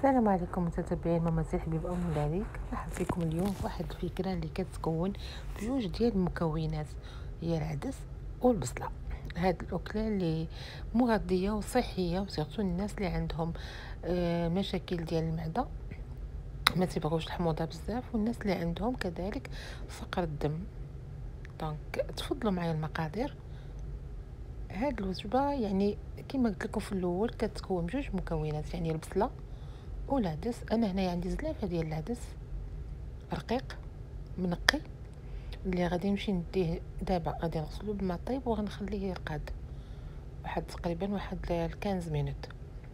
السلام عليكم متتبعين ماما زي الحبيب او عليك. راح فيكم اليوم واحد الفكره اللي كتكون بجوج ديال المكونات، هي العدس والبصله. هاد الاكله اللي مغذيه وصحيه، وسيرتو الناس اللي عندهم مشاكل ديال المعده، ما تيبغوش الحموضه بزاف، والناس اللي عندهم كذلك فقر الدم. دونك تفضلوا معايا المقادير. هاد الوجبه يعني كما قلت لكم في الاول كتكون بجوج مكونات، يعني البصله والعدس. انا هنايا عندي زلافه ديال العدس رقيق منقي اللي غادي نمشي نديه دابا، غادي نغسلو بالماء طيب وغنخليه يرقد تقريبا 15 مينوت.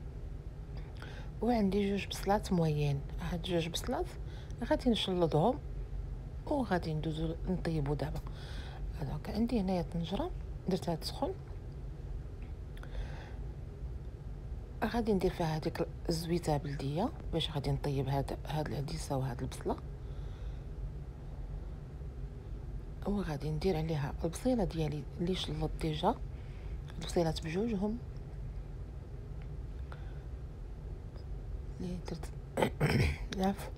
وعندي جوج بصلات موين، هاد جوج بصلات غادي نشلضهم وغادي ندوزو نطيبو دابا. دونك عندي هنايا طنجره درتها تسخن، غادي ندير فيها هذيك الزويته بلديه باش غادي نطيب هاد العديسه وهاد البصله، وغادي ندير عليها البصيله ديالي اللي شلط ديجا، البصيلات بجوجهم اللي درت العفو.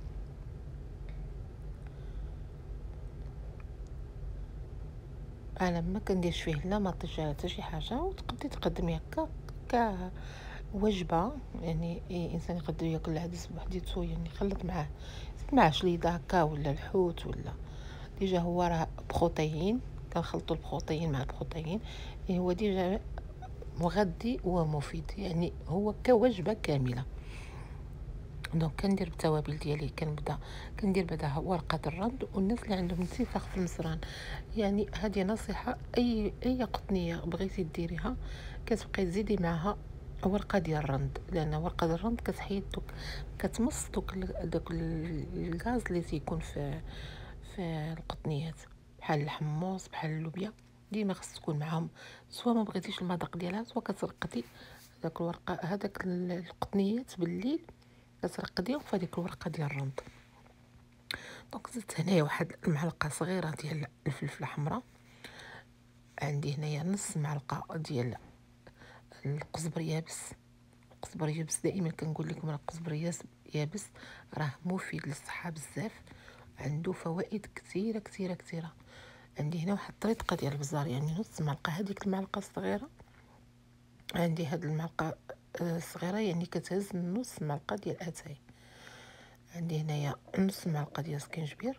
انا ما كنديرش فيه لا مطيش حتى شي حاجه، وتقدري تقدمي هكا كوجبه، يعني اي انسان يقدر ياكل العدس بوحديتو، يعني يخلط معاه شليضه هكا ولا الحوت ولا ديجا هو راه بروتين، كنخلطوا البروتين مع البروتين، يعني هو ديجا مغذي ومفيد، يعني هو كوجبه كامله. دونك كندير بالتوابل ديالي، كندير بعدا ورقه الرند، والناس اللي عندهم انتفاخ في المصران، يعني هذه نصيحه، اي قطنيه بغيتي ديريها كتبقاي تزيدي معها ورقه ديال الرند، لان ورقه الرند كتحيد كتمص دوك الغاز اللي تيكون في القطنيات، بحال الحمص بحال اللوبيا. ديما خص تكون معاهم، سواء ما بغيتيش المذاق ديالها، سواء كترقدي داك الورقه هذاك القطنيات بالليل كترقديهم في هذيك الورقه ديال الرند. دونك زدت هنايا واحد المعلقه صغيره ديال الفلفله حمراء، عندي هنايا نص معلقه ديال القزبر يابس. القزبر يابس دائما كنقول لكم راه القزبر يابس راه مفيد للصحه بزاف، عنده فوائد كثيره كثيره كثيره. عندي هنا واحد الطريقه ديال البزار، يعني نص معلقه، هذيك المعلقه الصغيره عندي، هاد المعلقه الصغيره يعني كتهز نص معلقه ديال اتاي. عندي هنايا نص معلقه ديال سكينجبير،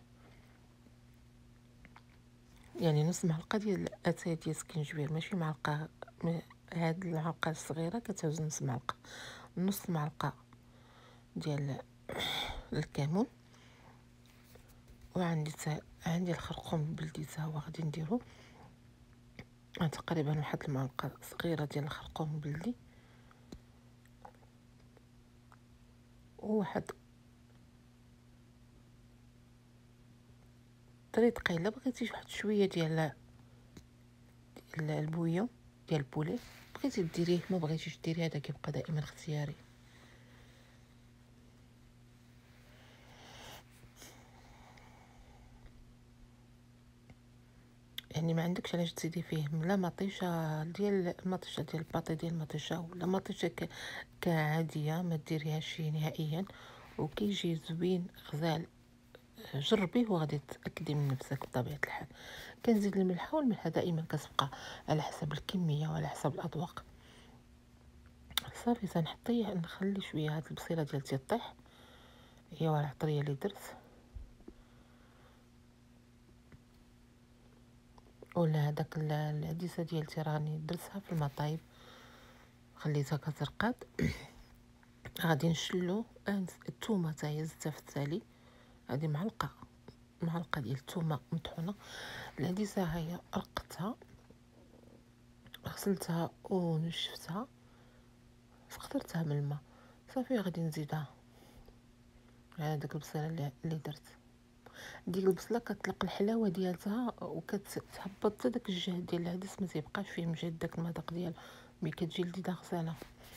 يعني نص معلقه ديال اتاي ديال سكينجبير، ماشي معلقه. هاد المعلقه الصغيره كتهز نص معلقه. نص معلقه ديال الكمون، عندي الخرقوم البلدي تا هو غادي نديرو تقريبا واحد المعلقه صغيره ديال الخرقوم البلدي، وواحد طريقه الا بغيتي واحد شويه ديال البويون ديال البولي، بغيتي ديريه ما بغيتيش ديريه، هذا كيبقى دائما اختياري. يعني ما عندكش علاش تزيدي فيه لا مطيشه ديال الباطي ديال المطيشه، ولا مطيشه كعاديه ما ديريهاش نهائيا، وكيجي زوين غزال. جربيه وغادي تاكدي من نفسك بطبيعه الحال. كنزيد الملح، والملح دائما كتبقى على حسب الكميه وعلى حسب الاذواق. صافي تنحطيه، نخلي شويه هاد البصيله ديالتي طيح، هي العطريه اللي درت، ولا هذاك العديسه ديالتي راني درتها في الماء طايب خليتها كترقد. غادي نشلو الثومه تا هي زدتها في التالي، هذه معلقه ديال الثومه مطحونه. العديسه هي رقتها، غسلتها ونشفتها، فقطرتها من الماء، صافي غادي نزيدها على داك البصيله اللي درت. ديك البصله كتطلق الحلاوه ديالتها وكتهبط حتى داك الجهد ديال العدس، ما تيبقاش فيه مجهد داك المذاق ديال ملي كتجي لذيذه غزاله.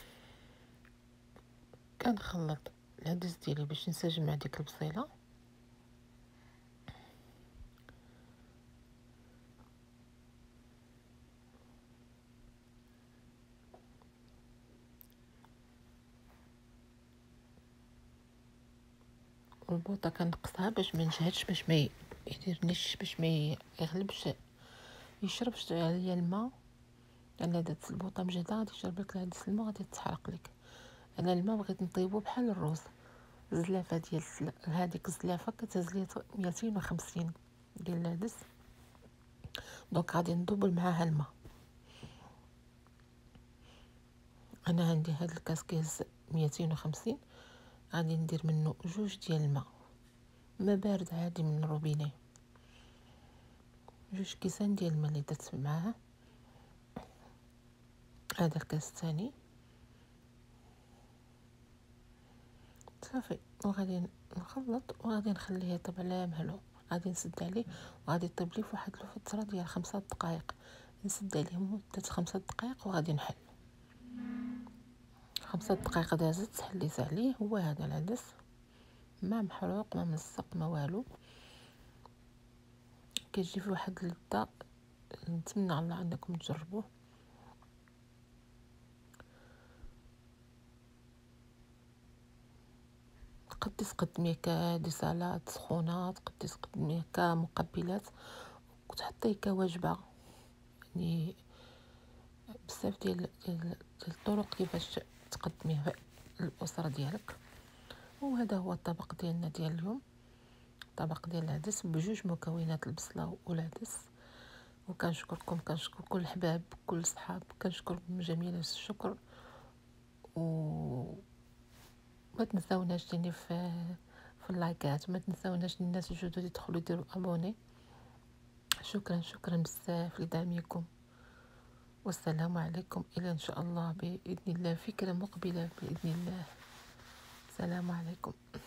كنخلط العدس ديالي باش نسجم مع ديك البصيله، والبوطه كنقصها باش ما نجهدش، باش ما يديرنيش، باش ما يغلبش، يشربش عليا الماء. انا درت البوطه مجهده غادي يشرب لك العدس الماء غادي تحرق لك. انا الماء بغيت نطيبو بحال الرز. زلافه ديال هذيك الزلافه كتهز لي 250 ديال العدس، دونك غادي ندوبل معاها الماء. انا عندي هاد الكاس كيهز 250، غادي ندير منه 2 ديال الماء، ما بارد عادي من الروبيني، 2 كيسان ديال الماء اللي درت معاها. هذا الكاس الثاني صافي، وغادي نخلط وغادي نخليه يطيب على مهلو. غادي نسد عليه وغادي يطيب لي فواحد الفتره ديال 5 دقائق. نسد عليه مده 5 دقائق وغادي نحل. 5 دقائق دازت، حليت عليه. هو هذا العدس، ما محروق ما ملصق ما والو، كيجي في واحد اللذة. نتمنى على الله انكم تجربوه. تقدي تقدميه كديسالات سخونه، تقدي تقدميه كمقبلات، وتحطيه كوجبه. يعني بزاف ديال الطرق كيفاش تقدميه للاسره ديالك. وهذا هو الطبق ديالنا ديال اليوم، طبق ديال العدس بجوج مكونات، البصله والعدس. وكنشكركم، كنشكر كل الحباب كل الصحاب، كنشكركم جميل الشكر. و ما تنساوناش تاني في اللايكات، ما تنساوناش الناس الجدد يدخلوا يديروا ابوني. شكرا شكرا بزاف لدعمكم، والسلام عليكم الى ان شاء الله باذن الله فكره مقبله باذن الله. السلام عليكم.